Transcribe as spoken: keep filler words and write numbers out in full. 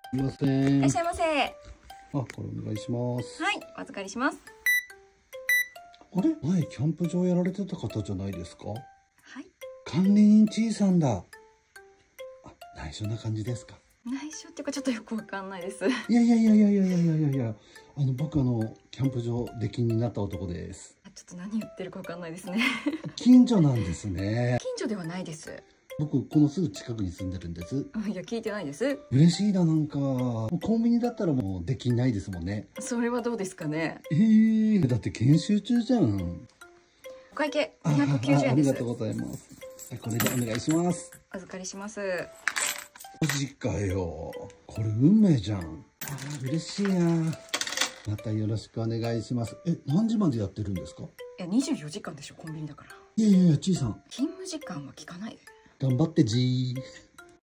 すみませいん。 らっしゃいませ。はあ、これお願いします。 い、お預かりします。 あれ、前キャンプ場やられてた方じゃないですか？ はい。 管理人ちいさんだ。あ、内緒な感じですか？ 内緒っていうかちょっとよくわかんないです。 いやいやいやいやいやいやいやいやいや、あの僕あのキャンプ場出禁になった男です。 ちょっと何言ってるかわかんないですね。 近所なんですね。 近所ではないです。 僕このすぐ近くに住んでるんです。 いや、聞いてないです。 嬉しいな、なんかもうコンビニだったらもう出禁ないですもんね。 それはどうですかね。 えー、だって研修中じゃん。 お会計あにひゃくきゅうじゅうえんです。 ありがとうございます。これでお願いします。 お預かりします。 マジかよ。これ運命じゃん。あー、嬉しいな。またよろしくお願いします。え、何時までやってるんですか？ いや、にじゅうよじかんでしょ、コンビニだから。 いやいやいや、ちいさん。 勤務時間は聞かないで。 頑張ってじー。